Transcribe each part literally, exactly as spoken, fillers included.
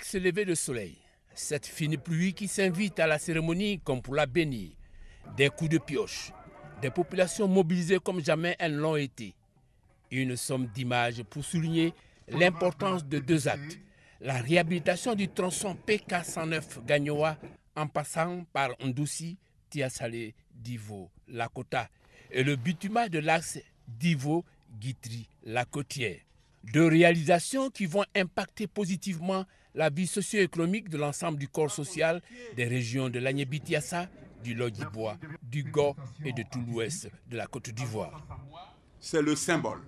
ce lever de soleil, cette fine pluie qui s'invite à la cérémonie comme pour la bénir, des coups de pioche, des populations mobilisées comme jamais elles l'ont été. Une somme d'images pour souligner l'importance de deux actes. La réhabilitation du tronçon P K cent neuf Gagnoa en passant par Ndoussi, Tiasalé, Divo, Lakota et le bitumage de l'axe Divo-Guitry-La Côtière. Deux réalisations qui vont impacter positivement la vie socio-économique de l'ensemble du corps social des régions de l'Agnébitiassa, du Lodjibois, du Go et de tout l'ouest de la Côte d'Ivoire. C'est le symbole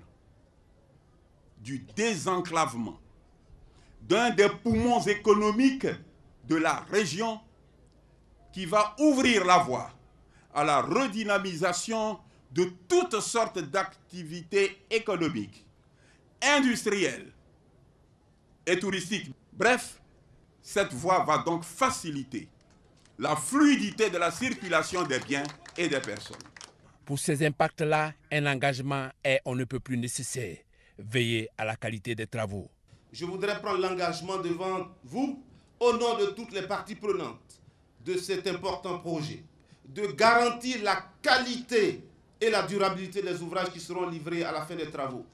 du désenclavement d'un des poumons économiques de la région qui va ouvrir la voie à la redynamisation de toutes sortes d'activités économiques, industrielles et touristiques. Bref, cette voie va donc faciliter la fluidité de la circulation des biens et des personnes. Pour ces impacts-là, un engagement est on ne peut plus nécessaire. Veiller à la qualité des travaux. Je voudrais prendre l'engagement devant vous, au nom de toutes les parties prenantes de cet important projet, de garantir la qualité et la durabilité des ouvrages qui seront livrés à la fin des travaux.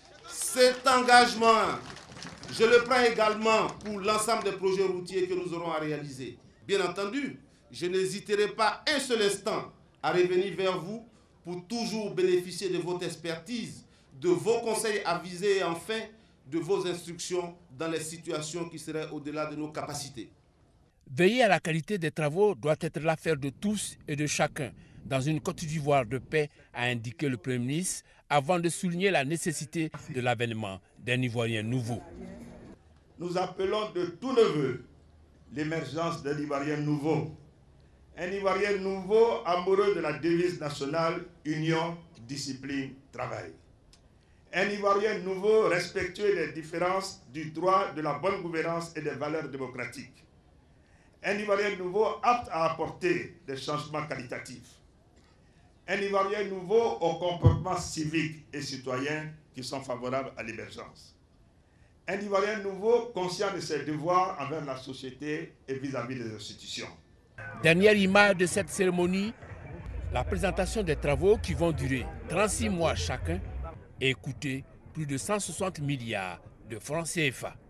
Cet engagement, je le prends également pour l'ensemble des projets routiers que nous aurons à réaliser. Bien entendu, je n'hésiterai pas un seul instant à revenir vers vous pour toujours bénéficier de votre expertise, de vos conseils avisés et enfin de vos instructions dans les situations qui seraient au-delà de nos capacités. Veiller à la qualité des travaux doit être l'affaire de tous et de chacun dans une Côte d'Ivoire de paix, a indiqué le Premier ministre avant de souligner la nécessité de l'avènement d'un Ivoirien nouveau. Nous appelons de tous nos vœux l'émergence d'un Ivoirien nouveau. Un Ivoirien nouveau amoureux de la devise nationale Union, Discipline, Travail. Un Ivoirien nouveau respectueux des différences du droit, de la bonne gouvernance et des valeurs démocratiques. Un Ivoirien nouveau apte à apporter des changements qualitatifs. Un Ivoirien nouveau aux comportements civiques et citoyens qui sont favorables à l'émergence. Un Ivoirien nouveau conscient de ses devoirs envers la société et vis-à-vis des institutions. Dernière image de cette cérémonie, la présentation des travaux qui vont durer trente-six mois chacun et coûter plus de cent soixante milliards de francs C F A.